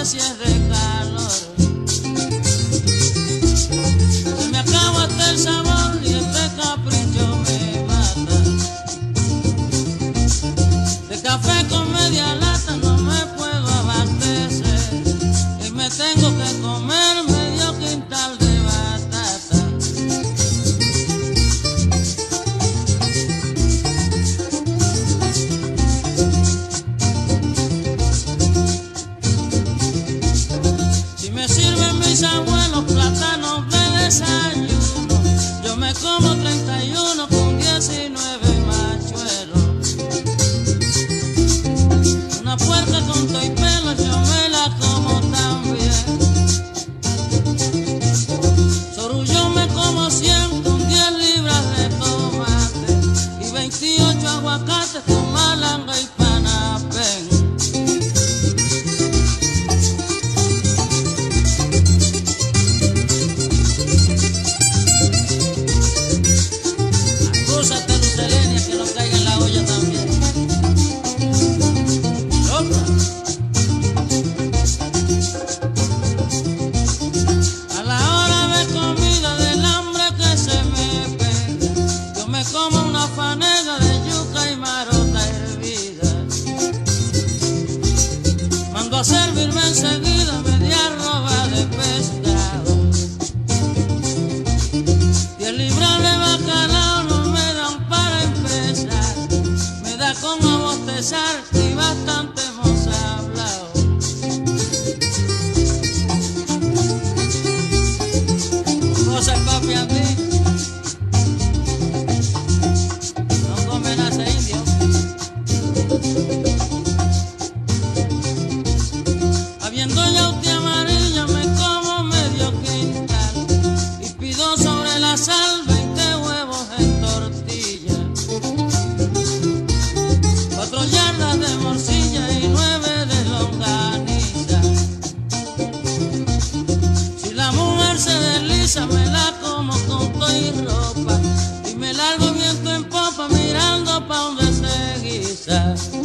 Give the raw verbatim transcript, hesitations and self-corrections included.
si es de calor. Se me acaba hasta el sabor y este capricho me mata. De café con media lata no me puedo abastecer y me tengo que comer medio quintal de batata. Si me sirven mis abuelos plátanos de desayuno, yo me como treinta y uno con diecinueve machuelos. Una puerca con todo y pelo yo me la como también. Sorullo me como cien con diez libras de tomate y veintiocho aguacates con malanga y panapén. Como una fanega de yuca y marota hervida, mando a servirme enseguida media arroba de pescado. Diez libras de bacalao no me dan para empezar, me da como bostezar y bastante hemos hablado. Cosa el papi a ti. Habiendo yaute amarilla me como medio quintal y pido sobre la sal veinte huevos en tortilla, cuatro yardas de morcilla y nueve de longaniza. Si la mujer se desliza me la como con todo y ropa y me largo viento en popa mirando pa' donde se guisa.